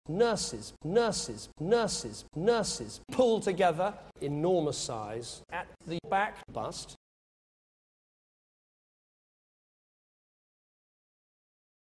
nurses, nurses, nurses, nurses, pulled together, enormous size. At the back, bust,